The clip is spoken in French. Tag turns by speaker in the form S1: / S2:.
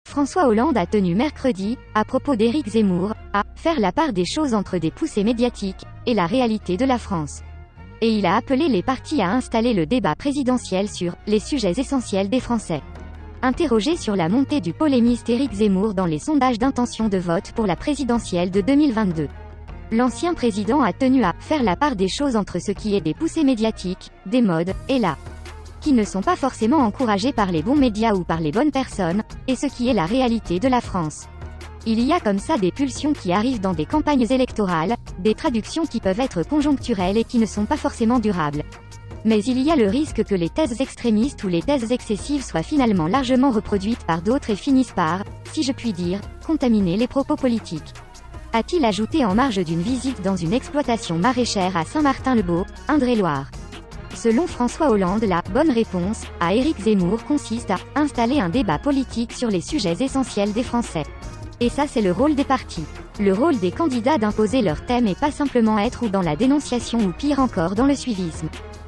S1: François Hollande a tenu mercredi, à propos d'Éric Zemmour, à faire la part des choses entre des poussées médiatiques et la réalité de la France. Et il a appelé les partis à installer le débat présidentiel sur les sujets essentiels des Français. Interrogé sur la montée du polémiste Éric Zemmour dans les sondages d'intention de vote pour la présidentielle de 2022. L'ancien président a tenu à faire la part des choses entre ce qui est des poussées médiatiques, des modes, et là, qui ne sont pas forcément encouragés par les bons médias ou par les bonnes personnes, et ce qui est la réalité de la France. Il y a comme ça des pulsions qui arrivent dans des campagnes électorales, des traductions qui peuvent être conjoncturelles et qui ne sont pas forcément durables. Mais il y a le risque que les thèses extrémistes ou les thèses excessives soient finalement largement reproduites par d'autres et finissent par, si je puis dire, contaminer les propos politiques. A-t-il ajouté en marge d'une visite dans une exploitation maraîchère à Saint-Martin-le-Beau, Indre-et-Loire. Selon François Hollande, la « bonne réponse » à Éric Zemmour consiste à « installer un débat politique sur les sujets essentiels des Français ». Et ça c'est le rôle des partis. Le rôle des candidats d'imposer leur thème et pas simplement être ou dans la dénonciation ou pire encore dans le suivisme.